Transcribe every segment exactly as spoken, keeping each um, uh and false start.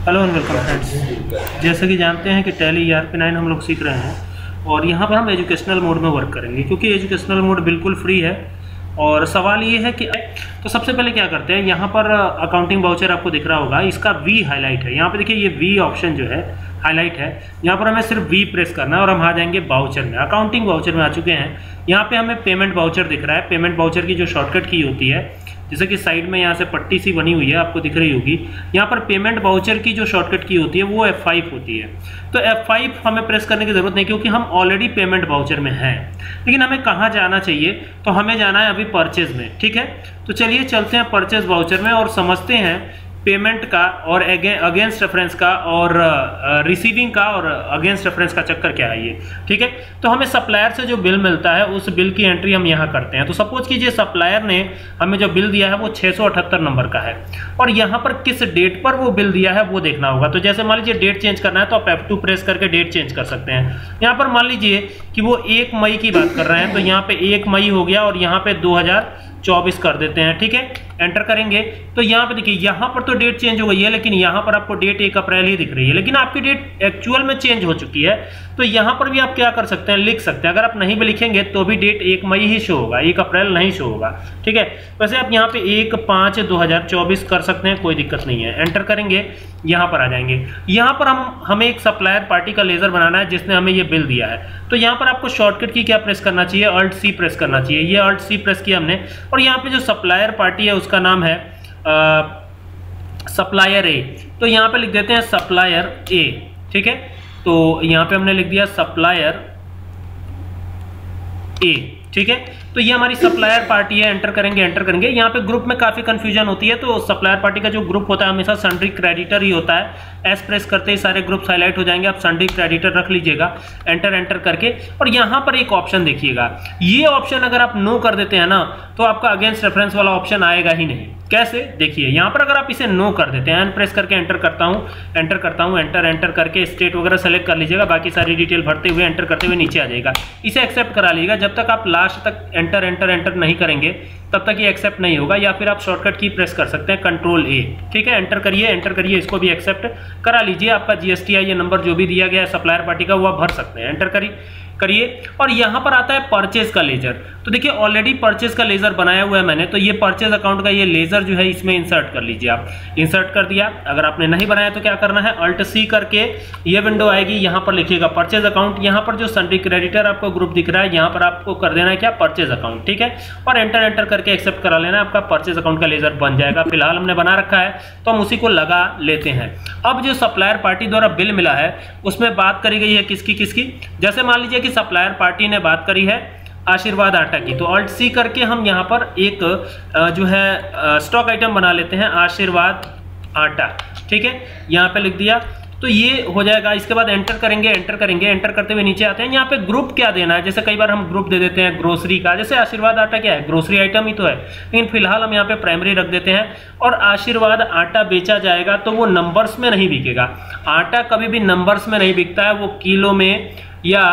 Hello and welcome friends. जैसे कि जानते हैं कि Tally E R P nine हम लोग सीख रहे हैं और यहाँ पर हम एजुकेशनल मोड में वर्क करेंगे क्योंकि एजुकेशनल मोड बिल्कुल फ्री है। और सवाल ये है कि तो सबसे पहले क्या करते हैं, यहाँ पर अकाउंटिंग वाउचर आपको दिख रहा होगा, इसका वी हाईलाइट है। यहाँ पे देखिए ये वी ऑप्शन जो है हाईलाइट है, यहाँ पर हमें सिर्फ वी प्रेस करना है और हम आ जाएंगे वाउचर में। अकाउंटिंग वाउचर में आ चुके हैं। यहाँ पे हमें पेमेंट वाउचर दिख रहा है। पेमेंट वाउचर की जो शॉर्टकट की होती है, जैसे कि साइड में यहाँ से पट्टी सी बनी हुई है आपको दिख रही होगी, यहाँ पर पेमेंट वाउचर की जो शॉर्टकट की होती है वो एफ फाइव होती है। तो एफ फाइव हमें प्रेस करने की जरूरत नहीं क्योंकि हम ऑलरेडी पेमेंट वाउचर में हैं। लेकिन हमें कहाँ जाना चाहिए, तो हमें जाना है अभी परचेज में। ठीक है, तो चलिए चलते हैं परचेज वाउचर में और समझते हैं पेमेंट का और अगेंस्ट रेफरेंस का और रिसीविंग uh, का और अगेंस्ट रेफरेंस का चक्कर क्या है ये। ठीक है, तो हमें सप्लायर से जो बिल मिलता है उस बिल की एंट्री हम यहाँ करते हैं। तो सपोज कीजिए सप्लायर ने हमें जो बिल दिया है वो छः सौ अठहत्तर नंबर का है और यहाँ पर किस डेट पर वो बिल दिया है वो देखना होगा। तो जैसे मान लीजिए डेट चेंज करना है तो आप एफ टू प्रेस करके डेट चेंज कर सकते हैं। यहाँ पर मान लीजिए कि वो एक मई की बात कर रहे हैं, तो यहाँ पे एक मई हो गया और यहाँ पे दो हजार चौबीस कर देते हैं। ठीक है, एंटर करेंगे तो यहाँ पे देखिए यहाँ पर तो डेट चेंज हो गई है लेकिन यहाँ पर आपको डेट एक अप्रैल ही दिख रही है, लेकिन आपकी डेट एक्चुअल में चेंज हो चुकी है। तो यहाँ पर भी आप क्या कर सकते हैं, लिख सकते हैं। अगर आप नहीं भी लिखेंगे तो भी डेट एक मई ही शो होगा, एक अप्रैल नहीं शो होगा। ठीक है, वैसे आप यहाँ पे एक पाँच दो हजार चौबीस कर सकते हैं, कोई दिक्कत नहीं है। एंटर करेंगे, यहाँ पर आ जाएंगे। यहाँ पर हम हमें एक सप्लायर पार्टी का लेजर बनाना है जिसने हमें ये बिल दिया है। तो यहाँ पर आपको शॉर्टकट की क्या प्रेस करना चाहिए, अल्ट सी प्रेस करना चाहिए। ये अल्ट सी प्रेस किया हमने और यहाँ पे जो सप्लायर पार्टी है उसका नाम है सप्लायर ए। तो यहाँ पे लिख देते हैं सप्लायर ए। ठीक है, तो यहाँ पे हमने लिख दिया सप्लायर ए। ठीक है, तो ये हमारी सप्लायर पार्टी है। एंटर करेंगे, एंटर करेंगे। यहाँ पे ग्रुप में काफी कंफ्यूजन होती है, तो सप्लायर पार्टी का जो ग्रुप होता है हमेशा सन्ड्री क्रेडिटर ही होता है। एस प्रेस करते ही सारे ग्रुप्स हाईलाइट हो जाएंगे, आप सन्ड्री क्रेडिटर रख लीजिएगा। एंटर एंटर करके और यहाँ पर एक ऑप्शन देखिएगा, ये ऑप्शन अगर आप नो कर देते हैं ना तो आपका अगेंस्ट रेफरेंस वाला ऑप्शन आएगा ही नहीं। कैसे, देखिए यहाँ पर अगर आप इसे नो कर देते हैं, एन प्रेस करके एंटर करता हूँ, एंटर करता हूँ, एंटर एंटर करके स्टेट वगैरह सेलेक्ट कर लीजिएगा, बाकी सारी डिटेल भरते हुए एंटर करते हुए नीचे आ जाएगा। इसे एक्सेप्ट करा लीजिएगा। जब तक आप लास्ट तक एंटर एंटर एंटर नहीं करेंगे तब तक ये एक्सेप्ट नहीं होगा, या फिर आप शॉर्टकट की प्रेस कर सकते हैं कंट्रोल ए। ठीक है, एंटर करिए, एंटर करिए, इसको भी एक्सेप्ट करा लीजिए। आपका जीएसटी आई ये नंबर जो भी दिया गया है सप्लायर पार्टी का वो आप भर सकते हैं। एंटर करिए करिए और यहाँ पर आता है परचेज का लेजर। तो देखिए ऑलरेडी परचेज का लेजर बनाया हुआ है मैंने, तो ये परचेज अकाउंट का ये लेजर जो है इसमें इंसर्ट कर लीजिए आप। इंसर्ट कर दिया। अगर आपने नहीं बनाया तो क्या करना है, अल्ट सी करके ये विंडो आएगी, यहाँ पर लिखिएगा परचेज अकाउंट। यहाँ पर जो सन्ड्री क्रेडिटर आपको ग्रुप दिख रहा है यहाँ पर आपको कर देना है क्या, परचेज अकाउंट। ठीक है, और एंटर एंटर करके एक्सेप्ट करा लेना, आपका परचेज अकाउंट का लेजर बन जाएगा। फिलहाल हमने बना रखा है तो हम उसी को लगा लेते हैं। अब जो सप्लायर पार्टी द्वारा बिल मिला है उसमें बात करी गई है किसकी किसकी, जैसे मान लीजिए कि सप्लायर पार्टी ने बात करी है आशीर्वाद आटा की, तो अल्ट सी करके हम यहाँ पर एक जो है स्टॉक आइटम बना लेते हैं, आशीर्वाद आटा। ठीक है, यहाँ पे लिख दिया तो ये हो जाएगा। इसके बाद एंटर करेंगे, एंटर करेंगे, एंटर करते हुए नीचे आते हैं। यहाँ पे ग्रुप क्या देना है, जैसे कई बार हम ग्रुप दे देते हैं ग्रोसरी का, जैसे आशीर्वाद आटा क्या है, ग्रोसरी आइटम ही तो है, लेकिन फिलहाल हम यहाँ पे प्राइमरी रख देते हैं। और आशीर्वाद आटा बेचा जाएगा तो वो नंबर्स में नहीं बिकेगा। आटा कभी भी नंबर्स में नहीं बिकता है, वो किलो में या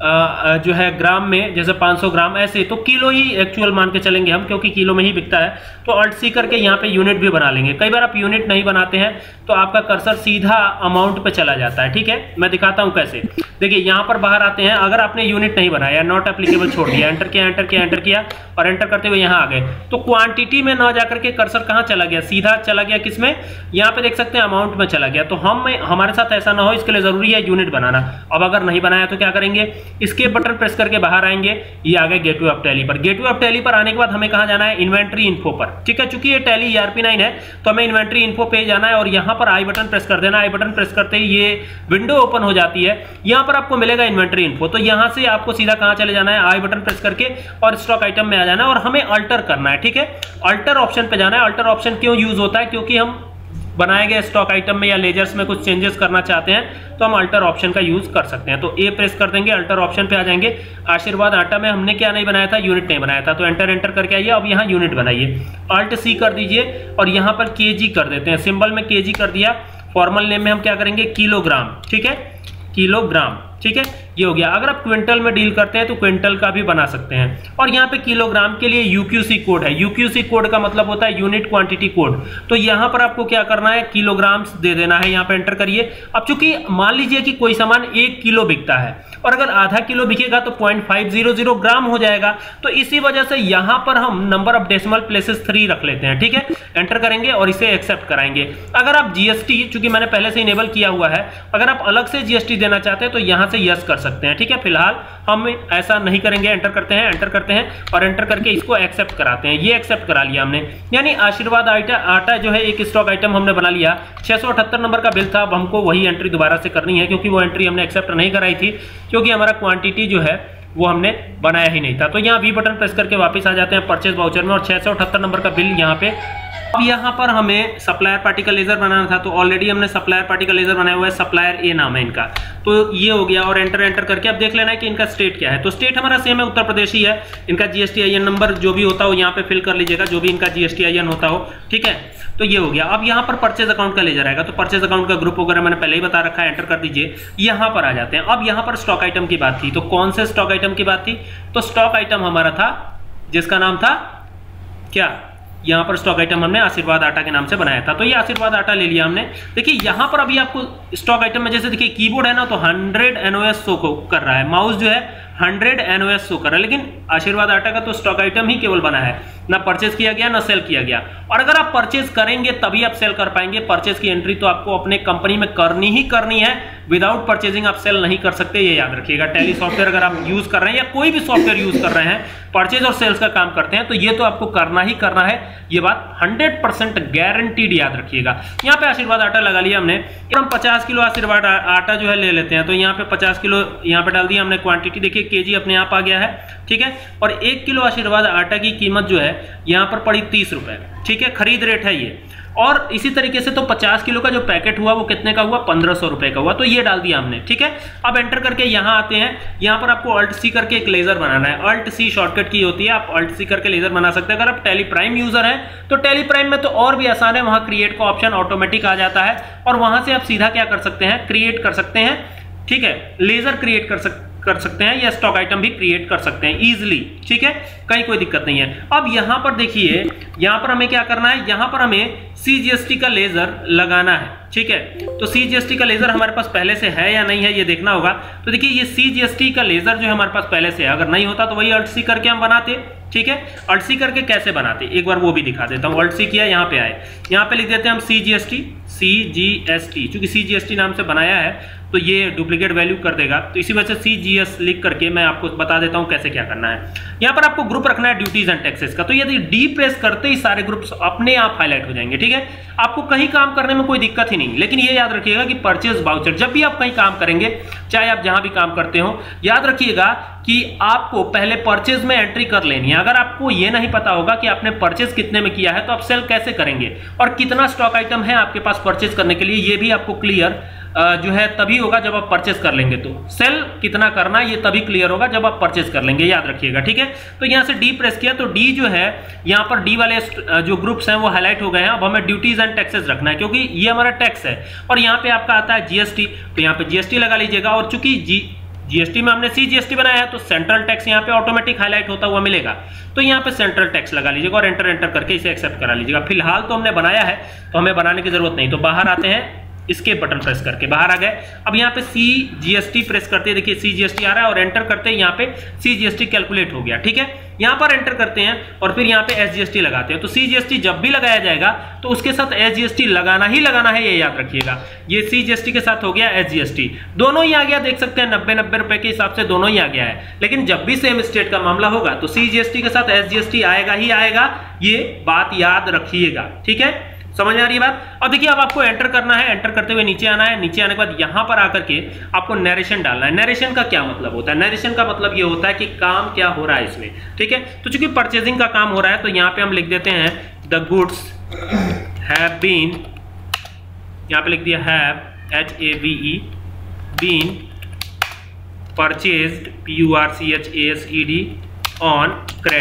आ, जो है ग्राम में, जैसे पाँच सौ ग्राम ऐसे, तो किलो ही एक्चुअल मान के चलेंगे हम क्योंकि किलो में ही बिकता है। तो अल्ट सी करके यहाँ पे यूनिट भी बना लेंगे। कई बार आप यूनिट नहीं बनाते हैं तो आपका कर्सर सीधा अमाउंट पे चला जाता है। ठीक है, मैं दिखाता हूँ कैसे। देखिए यहाँ पर बाहर आते हैं, अगर आपने यूनिट नहीं बनाया, नॉट एप्लीकेबल छोड़ दिया, एंटर किया एंटर किया एंटर किया और एंटर करते हुए यहाँ आ गए, तो क्वांटिटी में ना जाकर के कर्सर कहाँ चला गया, सीधा चला गया किसमें, यहाँ पे देख सकते हैं अमाउंट में चला गया। तो हम हमारे साथ ऐसा ना हो इसके लिए जरूरी है यूनिट बनाना। अब अगर नहीं बनाया तो क्या करेंगे, इसके बटन प्रेस करके बाहर आएंगे, ये आ गए गेटवे ऑफ टैली पर। गेटवे ऑफ टैली पर आने के बाद हमें कहाँ जाना है, इन्वेंट्री इन्फो पर। ठीक है, चूंकि ये Tally E R P nine है तो हमें इन्वेंट्री इन्फो पे जाना है और यहाँ पर आई बटन प्रेस कर देना। आई बटन प्रेस करते ही ये विंडो ओपन हो जाती है, यहाँ पर आपको मिलेगा इन्वेंट्री इन्फो। तो यहाँ से आपको सीधा कहाँ चले जाना है, आई बटन प्रेस करके और स्टॉक आइटम में आ जाना है और हमें अल्टर करना है। ठीक है, अल्टर ऑप्शन पे जाना है। अल्टर ऑप्शन क्यों यूज होता है, क्योंकि हम बनाए गए स्टॉक आइटम में या लेजर्स में कुछ चेंजेस करना चाहते हैं तो हम अल्टर ऑप्शन का यूज कर सकते हैं। तो ए प्रेस कर देंगे, अल्टर ऑप्शन पे आ जाएंगे। आशीर्वाद आटा में हमने क्या नहीं बनाया था, यूनिट नहीं बनाया था, तो एंटर एंटर करके आइए। अब यहाँ यूनिट बनाइए, अल्ट सी कर दीजिए और यहाँ पर केजी कर देते हैं, सिंबल में केजी कर दिया। फॉर्मल नेम में हम क्या करेंगे, किलोग्राम। ठीक है, किलोग्राम। ठीक है, ये हो गया। अगर आप क्विंटल में डील करते हैं तो क्विंटल का भी बना सकते हैं। और यहाँ पे किलोग्राम के लिए यूक्यूसी कोड है। यूक्यूसी कोड का मतलब होता है यूनिट क्वांटिटी कोड। तो यहाँ पर आपको क्या करना है, किलोग्राम्स दे देना है, यहाँ पे एंटर करिए। अब चूंकि मान लीजिए कि कोई सामान एक किलो बिकता है और अगर आधा किलो बिकेगा तो point five zero zero gram हो जाएगा। तो इसी वजह से यहाँ पर हम number of decimal places three रख लेते हैं, ठीक है। एंटर करेंगे और इसे एक्सेप्ट कराएंगे। अगर आप जीएसटी, चूंकि मैंने पहले से इनेबल किया हुआ है, अगर आप अलग से जीएसटी देना चाहते हैं तो यहाँ से यस कर सकते हैं, ठीक है। फिलहाल हम ऐसा नहीं करेंगे। एंटर करते हैं, एंटर करते हैं और एंटर करके इसको एक्सेप्ट कराते हैं। ये एक्सेप्ट करा लिया हमने, यानी आशीर्वाद आटा आटा जो है एक स्टॉक आइटम हमने बना लिया। छह सौ अठहत्तर नंबर का बिल था। अब हमको वही एंट्री दोबारा से करनी है क्योंकि वो एंट्री हमने एक्सेप्ट नहीं कराई थी, क्योंकि हमारा क्वांटिटी जो है वो हमने बनाया ही नहीं था। तो यहाँ वी बटन प्रेस करके वापस आ जाते हैं परचेज वाउचर में और छह सौ अठहत्तर नंबर का बिल यहाँ पे। अब यहाँ पर हमें सप्लायर पार्टी का लेजर बनाना था, तो ऑलरेडी हमने सप्लायर पार्टी का लेजर बनाया हुआ है। सप्लायर ए नाम है इनका, तो ये हो गया। और एंटर एंटर करके अब देख लेना है कि इनका स्टेट क्या है। तो स्टेट हमारा सेम है, उत्तर प्रदेश ही है। इनका जीएसटी आई एन नंबर जो भी होता हो यहाँ पे फिल कर लीजिएगा, जो भी इनका जीएसटी आई एन होता हो, ठीक है। तो ये हो गया। अब यहाँ पर परचेज अकाउंट का लेजर आएगा, तो परचेज अकाउंट का ग्रुप वगैरह मैंने पहले ही बता रखा है। एंटर कर दीजिए। यहाँ पर आ जाते हैं। अब यहाँ पर स्टॉक आइटम की बात थी, तो कौन से स्टॉक आइटम की बात थी? तो स्टॉक आइटम हमारा था जिसका नाम था क्या, यहाँ पर स्टॉक आइटम हमने आशीर्वाद आटा के नाम से बनाया था। तो ये आशीर्वाद आटा ले लिया हमने। देखिए यहाँ पर अभी आपको स्टॉक आइटम में जैसे देखिए कीबोर्ड है ना, तो हंड्रेड एनओएस शो कर रहा है, माउस जो है हंड्रेड एनओएस शो कर रहा है, लेकिन आशीर्वाद आटा का तो स्टॉक आइटम ही केवल बना है, ना परचेज किया गया ना सेल किया गया। और अगर आप परचेज करेंगे तभी आप सेल कर पाएंगे। परचेज की एंट्री तो आपको अपने कंपनी में करनी ही करनी है। विदाउट परचेजिंग आप सेल नहीं कर सकते, ये याद रखिएगा। टैली सॉफ्टवेयर अगर आप यूज कर रहे हैं या कोई भी सॉफ्टवेयर यूज कर रहे हैं, परचेज और सेल्स का काम करते हैं, तो ये तो आपको करना ही करना है। ये बात हंड्रेड परसेंट गारंटीड याद रखिएगा। यहाँ पे आशीर्वाद आटा लगा लिया हमने। हम पचास किलो आशीर्वाद आटा जो है ले लेते हैं, तो यहाँ पे पचास किलो यहाँ पे डाल दिया हमने। क्वांटिटी देखिए केजी अपने आप आ गया है, ठीक है। और एक किलो आशीर्वाद आटा की कीमत जो है यहाँ पर पड़ी तीस रुपए, ठीक है, खरीद रेट है ये। और इसी तरीके से तो पचास किलो का जो पैकेट हुआ वो कितने का हुआ, पंद्रह सौ रुपए का हुआ। तो ये डाल दिया हमने, ठीक है। अब एंटर करके यहाँ आते हैं। यहाँ पर आपको अल्ट सी करके एक लेजर बनाना है। अल्ट सी शॉर्टकट की होती है, आप अल्ट सी करके लेजर बना सकते हैं। अगर आप टेली प्राइम यूजर हैं तो टेली प्राइम में तो और भी आसान है, वहां क्रिएट का ऑप्शन ऑटोमेटिक आ जाता है और वहां से आप सीधा क्या कर सकते हैं, क्रिएट कर सकते हैं, ठीक है। लेजर क्रिएट कर सकते कर सकते हैं या स्टॉक आइटम भी क्रिएट कर सकते हैं इजीली, ठीक है, कहीं कोई दिक्कत नहीं है। अब यहां पर देखिए, यहां पर हमें क्या करना है, यहां पर हमें सीजीएसटी का लेजर लगाना है, ठीक है। तो सीजीएसटी का लेजर हमारे पास पहले से है या नहीं है ये देखना होगा। तो देखिए ये सीजीएसटी का लेजर जो है हमारे पास पहले से है, अगर नहीं होता तो वही अल्ट सी करके हम बनाते, ठीक है। अल्ट सी करके कैसे बनाते एक बार वो भी दिखा देता हूं। अल्ट सी किया, यहाँ पे आए, यहाँ पे लिख देते हैं हम सीजीएसटी, सीजीएसटी, क्योंकि सीजीएसटी नाम से बनाया है तो ये डुप्लीकेट वैल्यू कर देगा। तो इसी वजह से सीजीएस लिख करके मैं आपको बता देता हूं कैसे क्या करना है। यहाँ पर आपको ग्रुप रखना है ड्यूटीज एंड टैक्सेस का। तो यदि डी प्रेस करते ही सारे ग्रुप्स अपने आप हाईलाइट हो जाएंगे, ठीक है। आपको कहीं काम करने में कोई दिक्कत ही नहीं, लेकिन ये याद रखिएगा कि परचेज वाउचर जब भी आप कहीं काम करेंगे, चाहे आप जहां भी काम करते हो, याद रखिएगा कि आपको पहले परचेज में एंट्री कर लेनी है। अगर आपको ये नहीं पता होगा कि आपने परचेज कितने में किया है तो आप सेल कैसे करेंगे, और कितना स्टॉक आइटम है आपके पास परचेज करने के लिए, ये भी आपको क्लियर जो है तभी होगा जब आप परचेज कर लेंगे। तो सेल कितना करना है ये तभी क्लियर होगा जब आप परचेज कर लेंगे, याद रखिएगा, ठीक है। तो यहां से डी प्रेस किया तो डी जो है यहां पर डी वाले जो ग्रुप्स हैं वो हाईलाइट हो गए हैं। अब हमें ड्यूटीज एंड टैक्सेस रखना है क्योंकि ये हमारा टैक्स है। और यहाँ पे आपका आता है जीएसटी, तो यहाँ पे जीएसटी लगा लीजिएगा। और चूंकि जी जीएसटी में हमने सीजीएसटी बनाया है तो सेंट्रल टैक्स यहाँ पे ऑटोमेटिक हाईलाइट होता हुआ मिलेगा, तो यहाँ पे सेंट्रल टैक्स लगा लीजिएगा और एंटर एंटर करके इसे एक्सेप्ट करा लीजिएगा। फिलहाल तो हमने बनाया है तो हमें बनाने की जरूरत नहीं। तो बाहर आते हैं, इसके बटन प्रेस करके बाहर आ गए। अब यहाँ पे सी जीएसटी प्रेस करते हैं, देखिए सी जीएसटी आ रहा है और एंटर करते हैं, यहाँ पे सी जीएसटी कैलकुलेट हो गया, ठीक है। यहाँ पर एंटर करते हैं और फिर यहाँ पे एस जीएसटी लगाते हैं। तो सी जीएसटी जब भी लगाया जाएगा तो उसके साथ एस जीएसटी लगाना ही लगाना है, ये याद रखिएगा। ये सी जीएसटी के साथ हो गया एस जीएसटी, दोनों ही आ गया, देख सकते हैं नब्बे नब्बे रुपए के हिसाब से दोनों ही आ गया है। लेकिन जब भी सेम स्टेट का मामला होगा तो सी जीएसटी के साथ एस जीएसटी आएगा ही आएगा, ये बात याद रखिएगा, ठीक है। समझ आ रही है बात। अब देखिए अब आपको एंटर करना है, एंटर करते हुए नीचे आना है। नीचे आने के बाद यहां पर आकर के आपको नरेशन डालना है। नरेशन का क्या मतलब होता है, नरेशन का मतलब ये होता है कि काम क्या हो रहा है इसमें, ठीक है। तो चूंकि परचेजिंग का काम हो रहा है तो यहाँ पे हम लिख देते हैं द गुड्स हैव बीन, यहाँ पे लिख दिया have H A V E been purchased P U R C H A S E D on credit,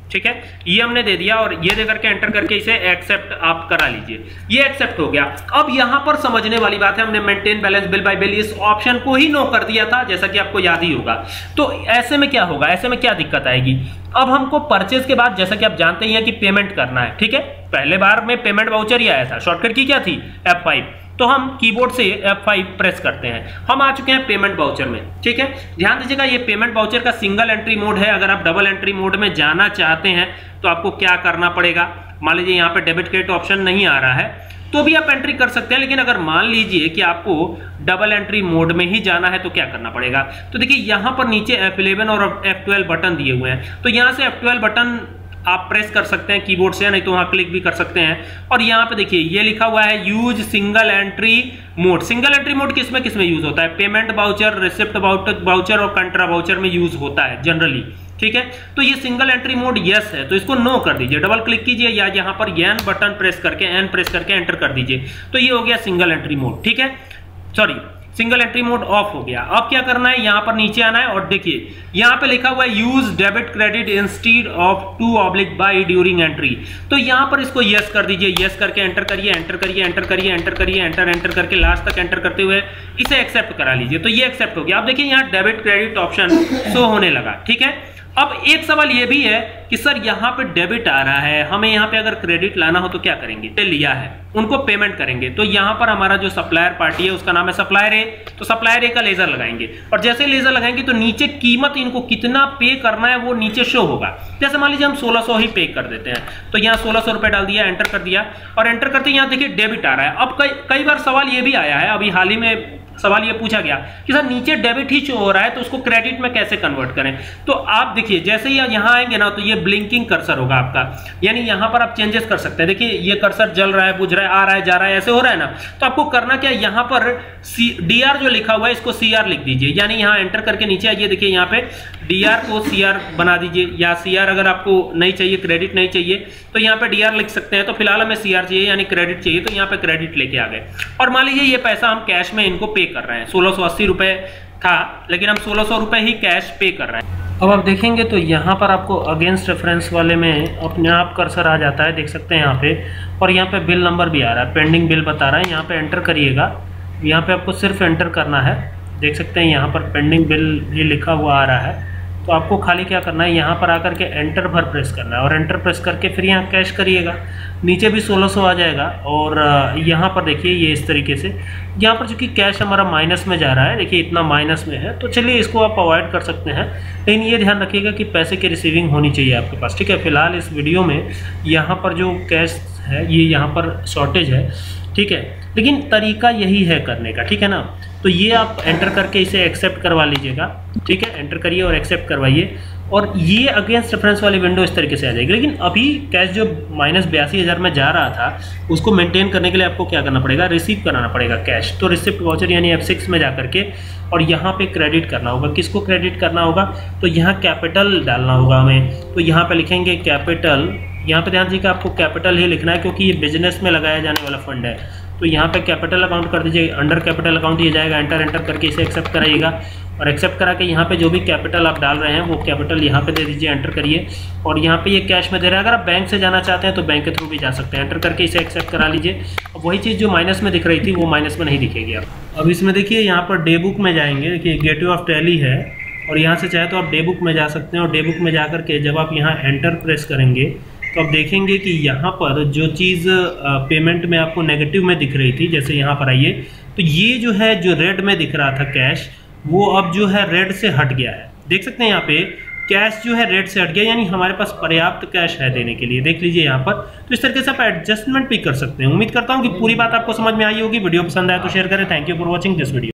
ठीक है, ये हमने दे दिया और ये दे करके एंटर करके इसे एक्सेप्ट आप करा लीजिए, ये एक्सेप्ट हो गया। अब यहां पर समझने वाली बात है, हमने maintain balance bill by bill इस ऑप्शन को ही नो कर दिया था, जैसा कि आपको याद ही होगा। तो ऐसे में क्या होगा, ऐसे में क्या दिक्कत आएगी, अब हमको परचेज के बाद जैसा कि आप जानते ही हैं कि पेमेंट करना है, ठीक है। पहले बार में पेमेंट वाउचर ही आया था, शॉर्टकट की क्या थी एफ फाइव, तो हम कीबोर्ड से एफ फाइव प्रेस करते हैं, हम आ चुके हैं पेमेंट वाउचर में, ठीक है। ध्यान दीजिएगा ये पेमेंट वाउचर का सिंगल एंट्री मोड है, अगर आप डबल एंट्री मोड में जाना चाहते हैं तो आपको क्या करना पड़ेगा, मान लीजिए यहाँ पे डेबिट क्रेडिट ऑप्शन नहीं आ रहा है तो भी आप एंट्री कर सकते हैं, लेकिन अगर मान लीजिए कि आपको डबल एंट्री मोड में ही जाना है तो क्या करना पड़ेगा। तो देखिए यहाँ पर नीचे एफ इलेवन और एफ ट्वेल्व बटन दिए हुए हैं, तो यहाँ से एफ ट्वेल्व बटन आप प्रेस कर सकते हैं कीबोर्ड से, नहीं तो वहां क्लिक भी कर सकते हैं। और यहाँ पे देखिए ये लिखा हुआ है use single entry mode. Single entry mode किसमें किसमें यूज होता है, पेमेंट वाउचर, रिसिप्ट वाउचर और कंट्रा वाउचर में यूज होता है जनरली, ठीक है। तो ये सिंगल एंट्री मोड यस है, तो इसको नो कर दीजिए, डबल क्लिक कीजिए या यहाँ पर एन बटन प्रेस करके एन प्रेस करके एंटर कर दीजिए, तो ये हो गया सिंगल एंट्री मोड, ठीक है। Sorry, single entry mode off हो गया। अब क्या करना है, यहाँ पर नीचे आना है और देखिए यहाँ पे लिखा हुआ है use debit credit instead of to oblique by during entry, तो यहाँ पर इसको यस कर दीजिए, यस करके एंटर करिए, एंटर करिए, एंटर करिए, एंटर करिए, एंटर एंटर करके लास्ट तक एंटर करते हुए इसे एक्सेप्ट करा लीजिए, तो ये एक्सेप्ट हो गया। अब देखिए यहाँ डेबिट क्रेडिट ऑप्शन शो होने लगा, ठीक है। अब एक सवाल ये भी है कि सर यहाँ पे डेबिट आ रहा है, हमें यहाँ पे अगर क्रेडिट लाना हो तो क्या करेंगे, तो लिया है उनको पेमेंट करेंगे, तो यहाँ पर हमारा जो सप्लायर पार्टी है उसका नाम है सप्लायर ए, तो सप्लायर ए का लेजर लगाएंगे और जैसे ही लेजर लगाएंगे तो नीचे कीमत इनको कितना पे करना है वो नीचे शो होगा। जैसे मान लीजिए हम सोलह सौ ही पे कर देते हैं, तो यहाँ सोलह सौ रुपए डाल दिया, एंटर कर दिया और एंटर करते यहाँ देखिए डेबिट आ रहा है। अब कई कई बार सवाल ये भी आया है, अभी हाल ही में सवाल ये पूछा गया कि सर नीचे डेबिट ही शो हो रहा है तो उसको क्रेडिट में कैसे कन्वर्ट करें। तो आप देखिए जैसे ही यहाँ आएंगे ना तो ये ब्लिंकिंग कर्सर होगा आपका, यानी यहाँ पर आप चेंजेस कर सकते हैं। देखिए ये कर्सर जल रहा है, बुझ रहा है, आ रहा है, जा रहा है, ऐसे हो रहा है ना, तो आपको करना क्या, यहाँ पर सी डी आर जो लिखा हुआ है इसको सी आर लिख दीजिए, यानी यहाँ एंटर करके नीचे आइए, देखिए यहाँ पे डी आर को सी आर बना दीजिए, या सी आर अगर आपको नहीं चाहिए, क्रेडिट नहीं चाहिए तो यहाँ पे डी आर लिख सकते हैं। तो फिलहाल हमें सी आर चाहिए यानी क्रेडिट चाहिए, तो यहाँ पे क्रेडिट लेके आ गए और मान लीजिए ये पैसा हम कैश में इनको पे कर रहे हैं, सोलह सौ अस्सी रुपए था लेकिन हम सोलह सौ रुपए ही कैश पे कर रहे हैं। अब आप देखेंगे तो यहाँ पर आपको अगेंस्ट रेफरेंस वाले में अपने आप कर्सर आ जाता है, देख सकते हैं यहाँ पे, और यहाँ पे बिल नंबर भी आ रहा है, पेंडिंग बिल बता रहा है, यहाँ पे एंटर करिएगा, यहाँ पे आपको सिर्फ एंटर करना है, देख सकते हैं यहाँ पर पेंडिंग बिल भी लिखा हुआ आ रहा है। तो आपको खाली क्या करना है, यहाँ पर आकर के एंटर भर प्रेस करना है और एंटर प्रेस करके फिर यहाँ कैश करिएगा, नीचे भी सोलह सौ आ जाएगा। और यहाँ पर देखिए ये इस तरीके से, यहाँ पर चूंकि कैश हमारा माइनस में जा रहा है, देखिए इतना माइनस में है, तो चलिए इसको आप अवॉइड कर सकते हैं, लेकिन ये ध्यान रखिएगा कि पैसे की रिसीविंग होनी चाहिए आपके पास, ठीक है। फिलहाल इस वीडियो में यहाँ पर जो कैश है ये यहाँ पर शॉर्टेज है, ठीक है, लेकिन तरीका यही है करने का, ठीक है ना। तो ये आप एंटर करके इसे एक्सेप्ट करवा लीजिएगा, ठीक है, एंटर करिए और एक्सेप्ट करवाइए और ये अगेंस्ट रेफरेंस वाली विंडो इस तरीके से आ जाएगी। लेकिन अभी कैश जो माइनस बयासी हज़ार में जा रहा था उसको मेंटेन करने के लिए आपको क्या करना पड़ेगा, रिसीव कराना पड़ेगा कैश। तो रिसिप्ट वाउचर यानी एफ सिक्स में जा करके और यहाँ पे क्रेडिट करना होगा। किसको क्रेडिट करना होगा, तो यहाँ कैपिटल डालना होगा हमें, तो यहाँ पे लिखेंगे कैपिटल, यहाँ पे ध्यान दीजिएगा आपको कैपिटल ही लिखना है क्योंकि ये बिजनेस में लगाया जाने वाला फंड है, तो यहाँ पे कैपिटल अकाउंट कर दीजिए, अंडर कैपिटल अकाउंट ये जाएगा, एंटर एंटर करके इसे एक्सेप्ट कराइएगा और एक्सेप्ट करा के यहाँ पे जो भी कैपिटल आप डाल रहे हैं वो कैपिटल यहाँ पे दे दीजिए, एंटर करिए और यहाँ पे ये कैश में दे रहा है। अगर आप बैंक से जाना चाहते हैं तो बैंक के थ्रू भी जा सकते हैं, एंटर करके इसे एक्सेप्ट करा लीजिए। अब वही चीज़ जो माइनस में दिख रही थी वो माइनस में नहीं दिखेगी आप। अब इसमें देखिए यहाँ पर डे बुक में जाएंगे, देखिए गेटवे ऑफ टैली है और यहाँ से चाहे तो आप डे बुक में जा सकते हैं और डे बुक में जा करके जब आप यहाँ एंटर प्रेस करेंगे तो आप देखेंगे कि यहाँ पर जो चीज़ पेमेंट में आपको नेगेटिव में दिख रही थी, जैसे यहाँ पर आइए तो ये जो है जो रेड में दिख रहा था कैश, वो अब जो है रेड से हट गया है। देख सकते हैं यहाँ पे कैश जो है रेड से हट गया, यानी हमारे पास पर्याप्त कैश है देने के लिए। देख लीजिए यहाँ पर, तो इस तरीके से आप एडजस्टमेंट भी कर सकते हैं। उम्मीद करता हूँ कि पूरी बात आपको समझ में आई होगी। वीडियो पसंद आए तो शेयर करें। Thank you for watching this video.